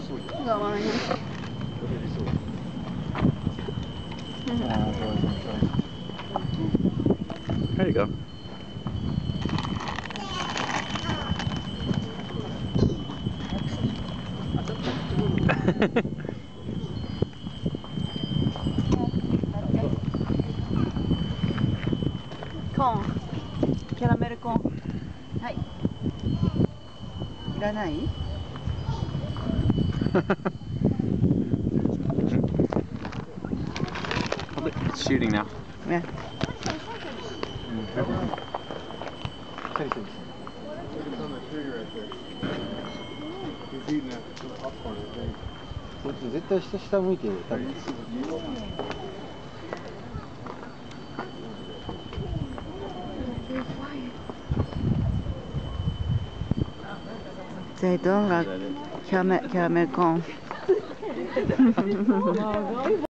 There you go. コーン、キャラメルコーン。はい。いらない？ It's shooting now. Yeah. He's eating that popcorn, I think. 絶対下向いて食べる。 Zaytun got caramel corn.